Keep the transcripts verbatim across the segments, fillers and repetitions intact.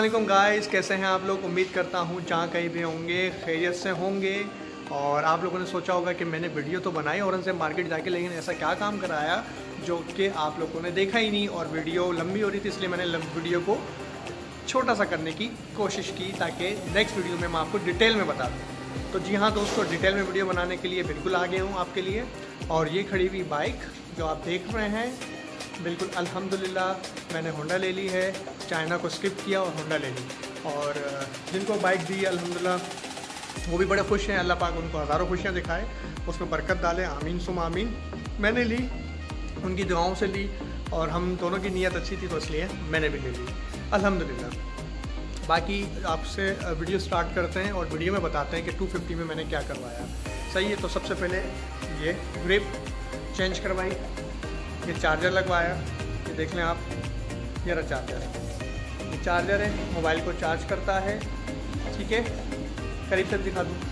वालेकुम गाइस, कैसे हैं आप लोग। उम्मीद करता हूँ जहाँ कहीं भी होंगे खैरियत से होंगे। और आप लोगों ने सोचा होगा कि मैंने वीडियो तो बनाई और उनसे मार्केट जाके, लेकिन ऐसा क्या काम कराया जो कि आप लोगों ने देखा ही नहीं। और वीडियो लंबी हो रही थी, इसलिए मैंने वीडियो को छोटा सा करने की कोशिश की ताकि नेक्स्ट वीडियो में मैं आपको डिटेल में बता दूँ। तो जी हाँ दोस्तों, डिटेल में वीडियो बनाने के लिए बिल्कुल आ गया हूँ आपके लिए। और ये खड़ी हुई बाइक जो आप देख रहे हैं, बिल्कुल अल्हम्दुलिल्लाह मैंने होंडा ले ली है। चाइना को स्किप किया और होंडा ले ली। और जिनको बाइक दी अल्हम्दुलिल्लाह वो भी बड़े खुश हैं। अल्लाह पाक उनको हज़ारों खुशियाँ दिखाए, उसमें बरकत डाले, आमीन सुम आमीन। मैंने ली, उनकी दुआओं से ली और हम दोनों की नीयत अच्छी थी तो इसलिए मैंने भी ले ली अल्हम्दुलिल्लाह। बाकी आपसे वीडियो स्टार्ट करते हैं और वीडियो में बताते हैं कि टू फिफ्टी में मैंने क्या करवाया। सही है, तो सबसे पहले ये ग्रिप चेंज करवाई, ये चार्जर लगवाया, ये देख लें आप, ये रहा चार्जर। ये चार्जर है, मोबाइल को चार्ज करता है। ठीक है, करीब से दिखा दूँ,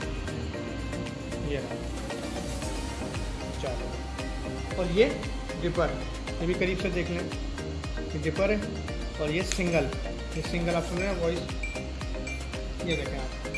ये रहा चार्जर। और ये डिपर, ये भी करीब से देख लें, ये डिपर है। और ये सिंगल, ये सिंगल आप सुन रहे हैं वॉइस, ये देखें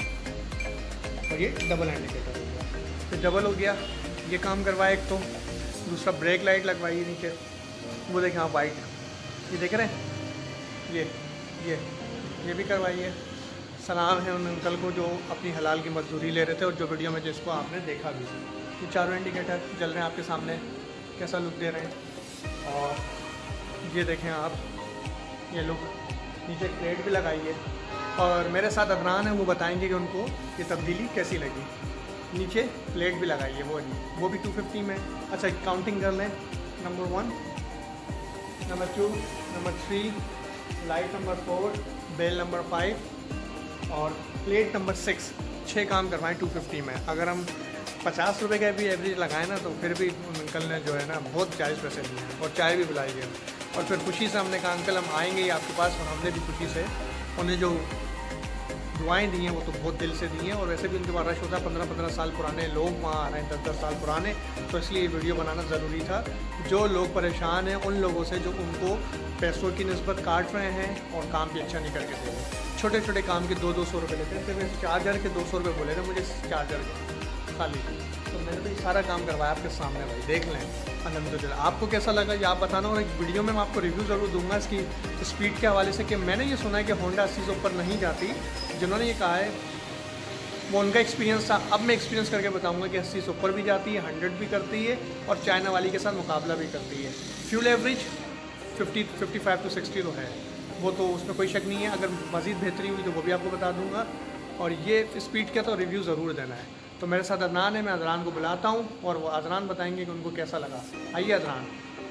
आप। और ये डबल इंडिकेटर हो गया, तो डबल हो गया, ये काम करवाया एक। तो दूसरा ब्रेक लाइट लगवाई है नीचे, वो देखें आप वाइट, ये देख रहे हैं, ये ये ये भी करवाई है। सलाम है उन अंकल को जो अपनी हलाल की मजदूरी ले रहे थे और जो वीडियो में जिसको आपने देखा भी। ये चारों इंडिकेटर जल रहे हैं आपके सामने, कैसा लुक दे रहे हैं। और ये देखें आप, ये लुक, नीचे प्लेट भी लगाई है। और मेरे साथ अदनान है, वो बताएंगे कि उनको ये तब्दीली कैसी लगी। नीचे प्लेट भी लगाई है, वो नहीं, वो भी टू फिफ्टी में। अच्छा, काउंटिंग कर लें, number one, number two, number three, light number four, bell number five और प्लेट नंबर सिक्स। छः काम करवाएं टू फिफ्टी में। अगर हम पचास रुपये का भी एवरेज लगाएं ना, तो फिर भी अंकल ने जो है ना बहुत जायज़ पैसे लिए हैं। और चाय भी पिलाई है। और फिर खुशी से हमने कहा अंकल हम आएंगे ही आपके पास। और हमने भी खुशी से उन्हें जो दुआएं दी हैं वो तो बहुत दिल से दी हैं। और वैसे भी उनके पास रश होता है, पंद्रह पंद्रह साल पुराने लोग वहाँ आ रहे हैं, दस दस साल पुराने। तो इसलिए वीडियो बनाना ज़रूरी था। जो लोग परेशान हैं उन लोगों से जो उनको पैसों की निस्बत काट रहे हैं और काम भी अच्छा नहीं करके दे रहे। छोटे छोटे काम के दो दो सौ रुपये लेते हैं। सिर्फ चार्जर के दो सौ रुपये बोले थे मुझे, चार्जर के खाली। तो मैंने तो ये सारा काम करवाया आपके सामने, भाई देख लें अल्हम्दुलिल्लाह। आपको कैसा लगा ये आप बताना। और एक वीडियो में मैं आपको रिव्यू ज़रूर दूंगा इसकी स्पीड के हवाले से, कि मैंने ये सुना है कि होंडा अस्सी से ऊपर नहीं जाती। जिन्होंने ये कहा है वो उनका एक्सपीरियंस था। अब मैं एक्सपीरियंस करके बताऊंगा कि अस्सी से ऊपर भी जाती है, हंड्रेड भी करती है और चाइना वाली के साथ मुकाबला भी करती है। Fuel average fifty fifty five to sixty तो है, वो तो उसमें कोई शक नहीं है। अगर मज़ीद बेहतरी हुई तो वो भी आपको बता दूंगा। और ये स्पीड का तो रिव्यू ज़रूर देना है। तो मेरे साथ अदनान है, मैं अदनान को बुलाता हूँ और वो अदनान बताएंगे कि उनको कैसा लगा। आइए Adnan.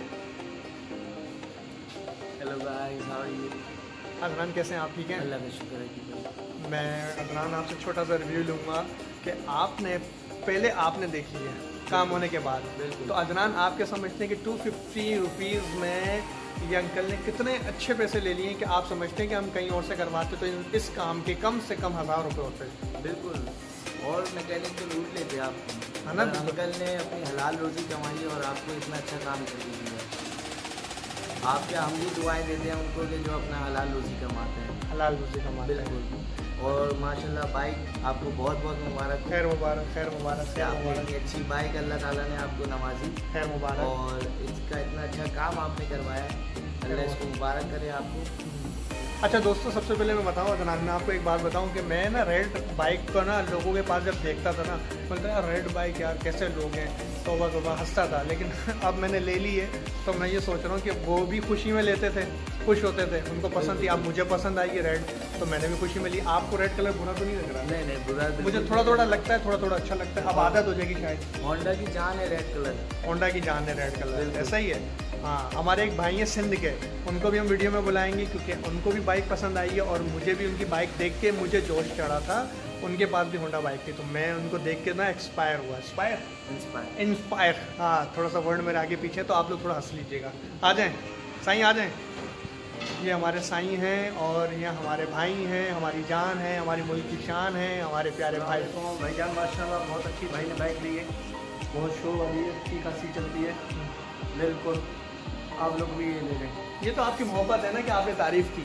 Hello guys, how are you? Adnan कैसे हैं आप? ठीक हैं, अल्लाह का शुक्र है कि मैं अदनान आपसे छोटा सा रिव्यू लूँगा कि आपने पहले आपने देखी है काम होने के बाद। तो अदनान आप क्या समझते हैं कि टू फिफ्टी रुपीज़ में ये अंकल ने कितने अच्छे पैसे ले लिए कि आप समझते हैं कि हम कहीं और से करवाते तो इस काम के कम से कम हज़ार रुपये होते? बिल्कुल, और मैकेनिक तो लूट लेते आप, है ना। अंकल ने अपनी हलाल रोजी कमाई और आपको इतना अच्छा काम कर दिया। आप क्या, हम भी दुआएं देते हैं उनको कि जो अपना हलाल रोजी कमाते हैं। हलाल रोजी कमाते हैं, बिल्कुल। और माशाल्लाह बाइक आपको बहुत बहुत मुबारक। खैर मुबारक, खैर मुबारक। आपने इतनी अच्छी बाइक अल्लाह ताला ने आपको नवाजी, खैर मुबारक। और इसका इतना अच्छा काम आपने करवाया, अल्लाह इसको मुबारक करे आपको। अच्छा दोस्तों, सबसे पहले मैं बताऊँ अदनान, मैं आपको एक बात बताऊँ कि मैं ना रेड बाइक को ना लोगों के पास जब देखता था ना, बोलता यार रेड बाइक यार कैसे लोग हैं, तौबा तौबा हंसता था। लेकिन अब मैंने ले ली है तो मैं ये सोच रहा हूँ कि वो भी खुशी में लेते थे, खुश होते थे, उनको पसंद थी। अब मुझे पसंद आई है रेड, तो मैंने भी खुशी में ली। आपको रेड कलर बुरा तो नहीं लग रहा? नहीं नहीं, बुरा मुझे थोड़ा थोड़ा लगता है, थोड़ा थोड़ा अच्छा लगता है। अब आदत हो जाएगी शायद। होंडा की जान है रेड कलर, होंडा की जान है रेड कलर, ऐसा ही है। हाँ, हमारे एक भाई हैं सिंध के, उनको भी हम वीडियो में बुलाएंगे क्योंकि उनको भी बाइक पसंद आई है। और मुझे भी उनकी बाइक देख के मुझे जोश चढ़ा था। उनके पास भी होंडा बाइक थी, तो मैं उनको देख के ना एक्सपायर हुआ। एक्सपायर इंस्पायर इंस्पायर हाँ, थोड़ा सा वर्ड मेरे आगे पीछे, तो आप लोग थोड़ा हंस लीजिएगा। आ जाएँ साईं, आ जाएँ। ये हमारे साईं हैं और ये हमारे भाई हैं, हमारी जान है, हमारी मुल्क की शान है, हमारे प्यारे भाई। तो भाईजान माशाल्लाह बहुत अच्छी भाई ने बाइक ली है, बहुत शो वाली है, ठीक खासी चलती है। बिल्कुल, आप लोग भी ये ले लें। ये तो आपकी मोहब्बत है ना कि आपने तारीफ़ की है।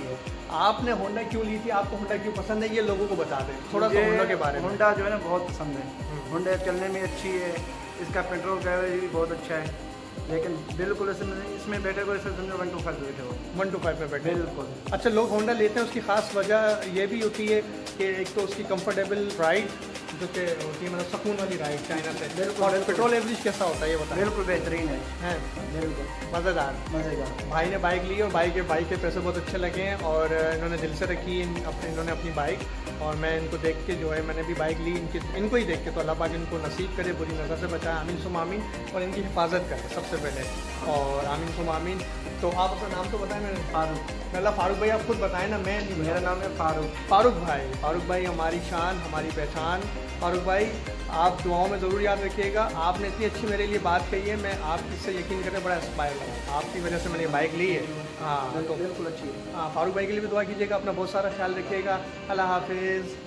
आपने होंडा क्यों ली थी, आपको होंडा क्यों पसंद है, ये लोगों को बता दें थोड़ा सा होंडा के बारे में। होंडा जो है ना बहुत पसंद है, होंडा चलने में अच्छी है, इसका पेट्रोल का एवरेज भी बहुत अच्छा है, लेकिन बिल्कुल इसमें इसमें बैठे को ऐसे समझो वन टू फाइव बैठे हो, वन टू फाइव में बैठे बिल्कुल। अच्छा, लोग होंडा लेते हैं उसकी खास वजह ये भी होती है कि एक तो उसकी कंफर्टेबल राइड जो कि होती है, मतलब सुकून वाली राइड चाइना से, बिल्कुल, और बिल्कुल। पेट्रोल एवरेज कैसा होता है ये बताएं। बिल्कुल बेहतरीन है, हैं बिल्कुल मज़ेदार। मज़ेदार। भाई ने बाइक ली और बाइक के बाइक के पैसे बहुत अच्छे लगे हैं और इन्होंने दिल से रखी इन, अपने इन्होंने अपनी बाइक, और मैं इनको देख के जो है मैंने भी बाइक ली, इनकी इनको ही देख के तो अल्लाह पाक इनको नसीब करे, बुरी नज़र से बचाए, आमीन सुम आमीन, और इनकी हिफाजत करे सबसे पहले, और आमीन सुम आमीन। तो आप अपना नाम तो बताएं। मैंने फारूक, अल्लाह फारूक भाई आप खुद बताएं ना, मैं नहीं, मेरा नाम है फारूक। फारूक भाई, फारूक भाई हमारी शान, हमारी पहचान। फारूक भाई आप दुआओं में ज़रूर याद रखिएगा, आपने इतनी अच्छी मेरे लिए बात कही है, मैं आप इससे यकीन करके बड़ा इंस्पायर हुआ, आपकी वजह से मैंने ये बाइक ली है। हाँ तो बिल्कुल अच्छी है। हाँ, फारूक भाई के लिए भी दुआ कीजिएगा, अपना बहुत सारा ख्याल रखिएगा, अल्लाह हाफिज़।